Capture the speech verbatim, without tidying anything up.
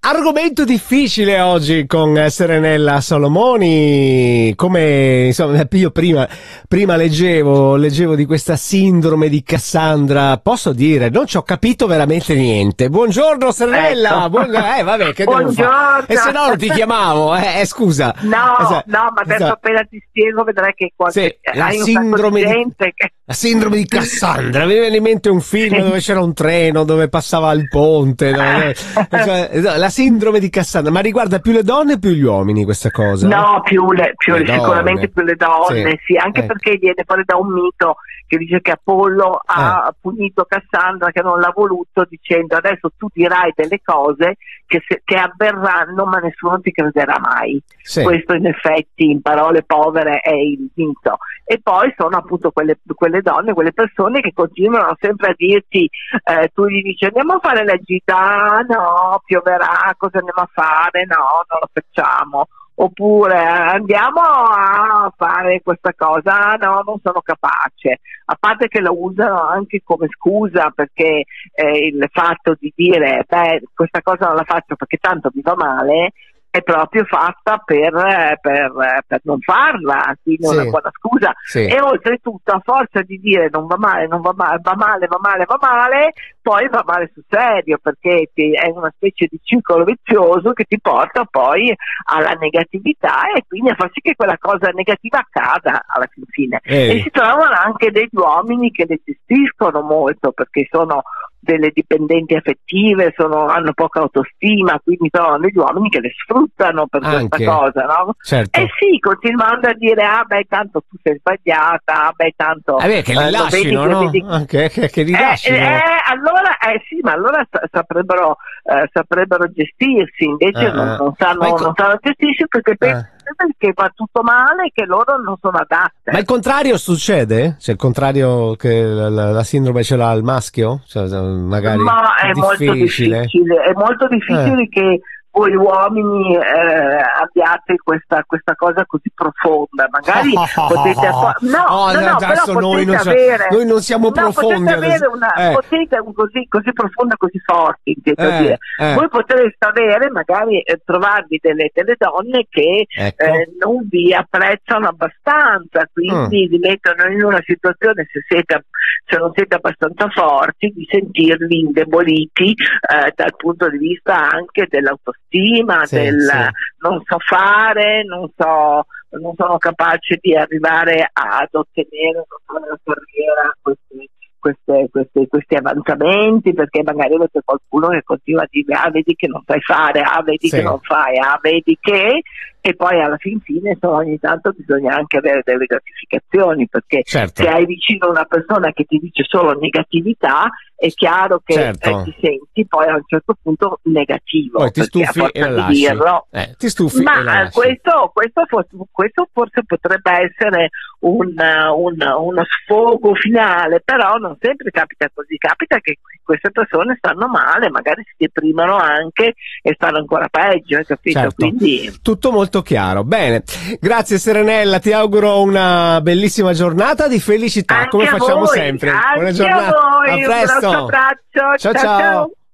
Argomento difficile oggi con Serenella Solomoni. Come insomma, io prima, prima leggevo, leggevo di questa sindrome di Cassandra. Posso dire, non ci ho capito veramente niente. Buongiorno Serenella. Ecco. Buon, eh, vabbè, che devo Buongiorno. fare? E se no non ti chiamavo, eh, eh scusa. No, Eh, no, ma adesso esatto. appena ti spiego vedrai che qualche, Sì, la hai un sindrome sacco di- di gente che... La sindrome di Cassandra, mi viene in mente un film Sì. dove c'era un treno, dove passava il ponte, dove- cioè, no, la sindrome di Cassandra, ma riguarda più le donne o più gli uomini questa cosa? No, più le, più Le le- sicuramente donne. più le donne, Sì. sì, anche Eh. perché viene fuori da un mito che dice che Apollo ha punito Cassandra che non l'ha voluto, dicendo adesso tu dirai delle cose che, se- che avverranno ma nessuno ti crederà mai. Sì. Questo in effetti in parole povere è il mito. E poi sono appunto quelle, quelle donne, quelle persone che continuano sempre a dirti, eh, tu gli dici andiamo a fare la gita, ah, no, pioverà, cosa andiamo a fare? No, non lo facciamo. Oppure andiamo a fare questa cosa, ah, no, non sono capace. A parte che lo usano anche come scusa, perché eh, il fatto di dire beh, questa cosa non la faccio perché tanto mi va male è proprio fatta per, eh, per, eh, per non farla, quindi è Sì. una buona scusa. Sì. E oltretutto a forza di dire non va male, non va male, va male, va male, va male, poi va male sul serio, perché ti- è una specie di circolo vizioso che ti porta poi alla negatività e quindi a far sì che quella cosa negativa accada alla fin fine. Ehi. E si trovano anche degli uomini che le gestiscono molto, perché sono delle dipendenti affettive, sono- hanno poca autostima, quindi trovano degli uomini che le sfruttano per Anche. questa cosa, no? Certo. Eh sì, continuando a dire ah beh tanto tu sei sbagliata, ah beh tanto Eh beh, che li eh, lo lascino, vedi che- no? vedi- Anche che, che li eh, lascino. eh, allora eh sì, ma allora sa- saprebbero, eh, saprebbero gestirsi, invece Eh, non, eh. non sanno, Ma il co- non sanno gestirsi perché pensano che va tutto male e che loro non sono adatte. Ma il contrario succede? Cioè il contrario che la, la- la sindrome ce l'ha il maschio? Cioè, magari Ma è molto difficile, è molto difficile che voi uomini eh, abbiate questa, questa cosa così profonda. Magari potete attu- no, Oh, no, no, adesso però noi potete non, avere noi non siamo no, profondi potete avere adesso. una Eh, potete un così, così profonda, così forte, intendo Eh, dire. eh. Voi potreste avere, magari eh, trovarvi delle, delle donne che Ecco. eh, non vi apprezzano abbastanza, quindi vi mettono in una situazione, se siete se non siete abbastanza forti, di sentirvi indeboliti eh, dal punto di vista anche dell'autostima, Sì, del sì. non so fare, non so, non sono capace di arrivare ad ottenere una carriera, questi, queste, queste, questi avanzamenti, perché magari avete qualcuno che continua a dire ah vedi che non sai fare, ah vedi Sì. che non fai, ah vedi che, e poi alla fin fine insomma, ogni tanto bisogna anche avere delle gratificazioni, perché Certo. se hai vicino una persona che ti dice solo negatività è chiaro che Certo. eh, ti senti poi a un certo punto negativo, Poi ti perché a stufi forza e la di lasci. dirlo Eh, ti stufi e la ma eh, lasci. questo, questo, forse, questo forse potrebbe essere un, un- uno sfogo finale, però non sempre capita così, capita che queste persone stanno male, magari si deprimono anche e stanno ancora peggio, hai capito? Certo. Quindi Tutto molto chiaro. Bene, grazie Serenella, ti auguro una bellissima giornata di felicità, anche come a facciamo voi, sempre. anche Buona a giornata. voi, A un presto. grosso abbraccio, Ciao ciao ciao. ciao.